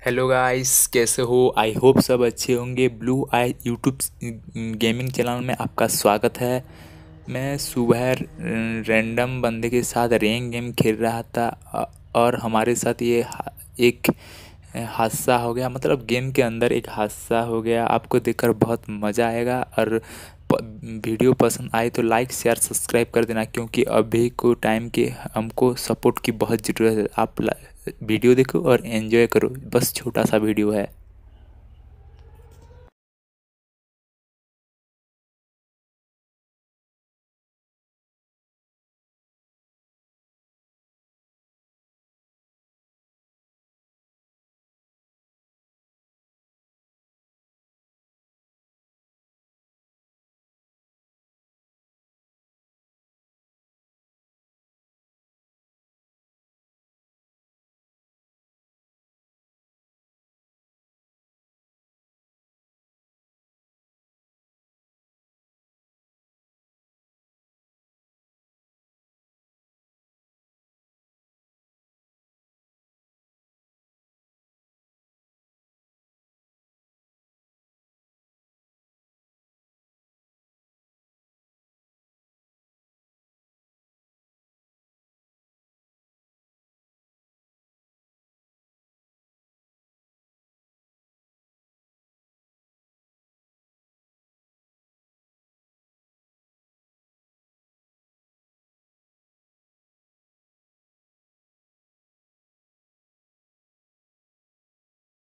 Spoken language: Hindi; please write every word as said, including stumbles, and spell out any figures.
हेलो गाइस, कैसे हो? आई होप सब अच्छे होंगे। Blue eye YouTube gaming channel में आपका स्वागत है। मैं सुबह रैंडम बंदे के साथ रेंग गेम खेल रहा था अ- और हमारे साथ ये हा- एक हादसा हो गया। मतलब गेम के अंदर एक हादसा हो गया। आपको देखकर बहुत मज़ा आएगा। और प- वीडियो पसंद आए तो लाइक शेयर सब्सक्राइब कर देना, क्योंकि अभी को टाइम के हमको सपोर्ट की बहुत ज़रूरत है। आप ला- वीडियो देखो और एंजॉय करो। बस छोटा सा वीडियो है।